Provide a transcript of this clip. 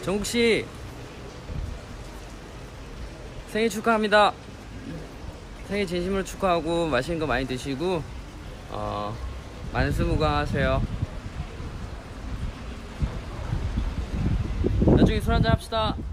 정국씨 생일 축하합니다. 생일 진심으로 축하하고 맛있는 거 많이 드시고 만수무강 하세요. 나중에 술 한잔 합시다.